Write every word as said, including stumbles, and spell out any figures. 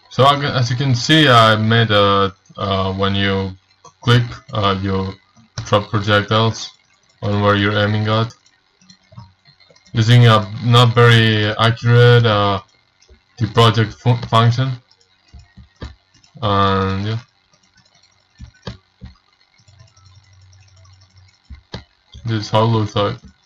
So as you can see, I made a uh, when you click, uh, you drop projectiles on where you're aiming at, using a not very accurate uh, the project fu function, and yeah, this is how it looks like.